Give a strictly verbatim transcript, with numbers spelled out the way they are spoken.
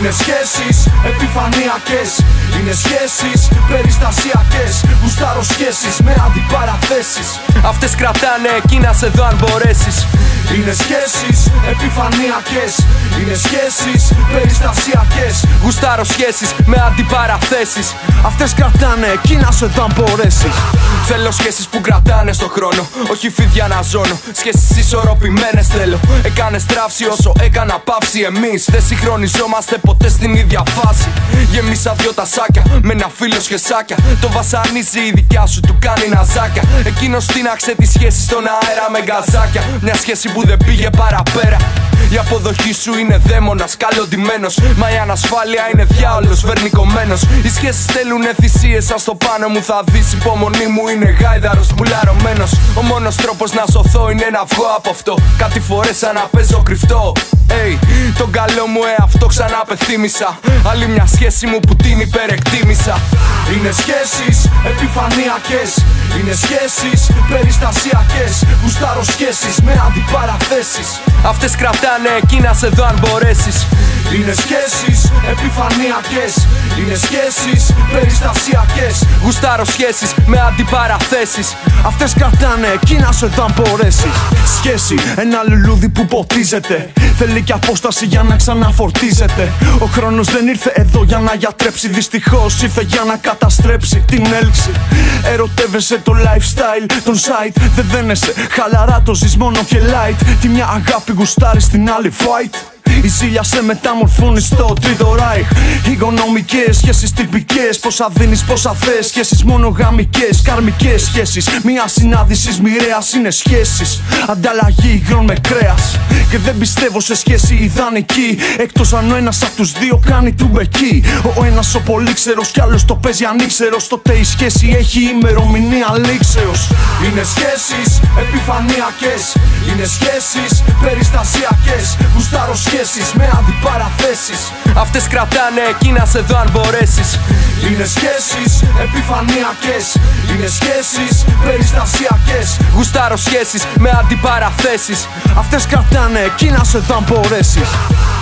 Είναι σχέσεις επιφανειακές, είναι σχέσεις περιστασιακές. Γουστάρω σχέσεις με αντιπαραθέσεις. Αυτές κρατάνε, εκεί να σε δω αν μπορέσεις. Είναι σχέσεις επιφανειακές, είναι σχέσεις περιστασιακές. Γουστάρω σχέσεις με αντιπαραθέσεις. Αυτές κρατάνε, εκεί να σε δω αν μπορέσεις. Θέλω σχέσεις που κρατάνε στον χρόνο, όχι φίδια να ζώνω. Σχέσεις ισορροπημένες θέλω. Έκανες τράυση όσο έκανα παύση. Εμείς δεν συγχρονιζόμαστε ποτέ στην ίδια φάση. Γεμίσα δυο τασάκια με ένα φίλο σχεσάκια. Το βασανίζει η δικιά σου, του κάνει ναζάκια. Εκείνος τίναξε τη σχέση στον αέρα με γκαζάκια. Μια σχέση που δεν πήγε παραπέρα. Η αποδοχή σου είναι δαίμονας, καλοντημένος. Μα η ανασφάλεια είναι διάολος, βερνικωμένος. Οι σχέσεις θέλουνε θυσίες, σαν στο πάνω μου θα δεις. Υπομονή μου είναι γάιδαρος πουλαρωμένος. Ο μόνος τρόπος να σωθώ είναι να βγω από αυτό. Κάτι φορές σαν να παίζω κρυφτό. Hey, τον καλό μου εαυτό ξανά πεθύμησα. Άλλη μια σχέση μου που την υπερεκτίμησα. Είναι σχέσεις επιφανειακές, είναι σχέσεις περιστασιακές. Γουστάρω σχέσεις με αντιπαραθέσεις. Αυτές κρατάνε, εκεί να σε δω αν μπορέσεις. Είναι σχέσεις επιφανειακές, είναι σχέσεις περιστασιακές. Γουστάρω σχέσεις με αντιπαραθέσεις. Αυτές κρατάνε, εκεί να σε δω αν μπορέσεις. Σχέση, ένα λουλούδι που ποτίζεται. Θέλει και απόσταση για να ξαναφορτίζεται. Ο χρόνος δεν ήρθε εδώ για να γιατρέψει. Δυστυχώς ήρθε για να καταστρέψει την έλξη. Ερωτεύεσαι το lifestyle, τον site. Δεν δένεσαι, χαλαρά το ζεις μόνο και light. Τη μια αγάπη γουστάρεις, την άλλη fight. Η ζήλια σε μεταμορφώνει στο τρίτο ράιχ. Οικονομικές σχέσεις τυπικές, πόσα δίνεις, πόσα θες. Σχέσεις μονογαμικές, καρμικές σχέσεις. Μια συνάντησης μοιραίας είναι σχέσεις. Ανταλλαγή υγρών με κρέας. Και δεν πιστεύω σε σχέση ιδανική, εκτός αν ο ένας απ' τους δύο κάνει τουμπεκί. Ο ένας ο πολύξερος κι άλλος το παίζει ανήξερος. Τότε η σχέση έχει ημερομηνία λήξεως. Είναι σχέσεις επιφανειακές, είναι σχέσεις περιστασιακές. Γουστάρω σχέσεις με αντιπαραθέσεις. Αυτές κρατάνε, εκεί να σε δω αν μπορέσεις. Είναι σχέσεις επιφανειακές, είναι σχέσεις περιστασιακές. Γουστάρω σχέσεις με αντιπαραθέσεις. Αυτές κρατάνε, εκεί να σε δω αν μπορέσεις.